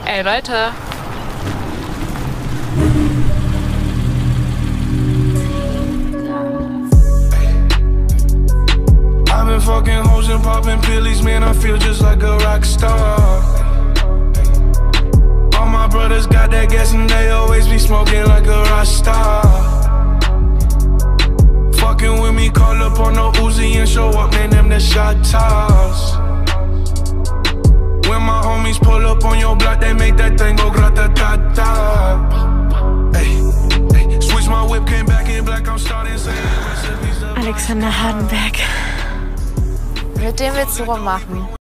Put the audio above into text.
Ey, Leute. I've been fucking hoes and popping pillies, man, I feel just like a rockstar. All my brothers got that gas and they always be smoking like a Rockstar. Fucking with me, call up on no Uzi and show up, man, them the shot toss. When my homies pull up on your block, they make that thing go grata-ta-ta. Ay, ay, switch my whip, came back in black, I'm starting saying recipes. Alexander Hardenberg. Mit dem willst du rummachen.